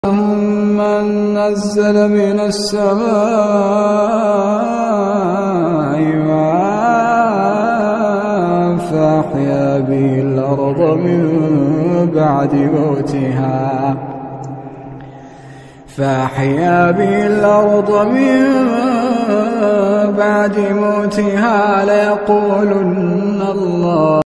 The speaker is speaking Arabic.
من نزل من السماء ماء فأحيا به الأرض من بعد موتها ليقولن الله.